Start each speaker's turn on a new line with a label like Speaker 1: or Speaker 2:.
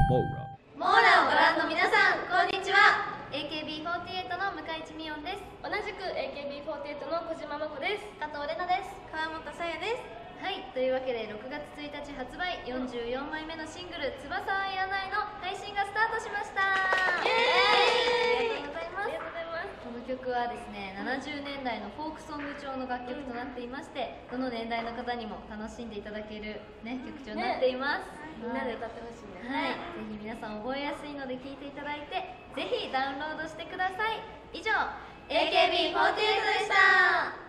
Speaker 1: モーラをご覧の皆さん、こんにちは。 AKB48 の向井地美音です。
Speaker 2: 同じく AKB48 の小島真子です。
Speaker 1: 加藤玲奈です。
Speaker 3: 川本さやです。
Speaker 1: はい、というわけで6月1日発売44枚目のシングル「翼はいらない」の配信がスタートしました。イエーイ、ありがとうございます。
Speaker 2: ありがとうございます。
Speaker 1: この曲はですね、70年代のフォークソング調の楽曲となっていまして、どの年代の方にも楽しんでいただける、ね、曲調になっています。
Speaker 2: みんなで歌ってほしいね。
Speaker 1: はい、ぜひ皆さん覚えやすいので聴いていただいて、ぜひダウンロードしてください。以上 AKB48 でした。